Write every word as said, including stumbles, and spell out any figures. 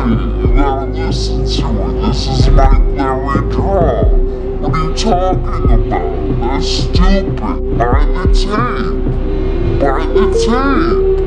You gotta listen to it. This is my very car. What are you talking about? That's stupid. Buy the tape. Buy the tape.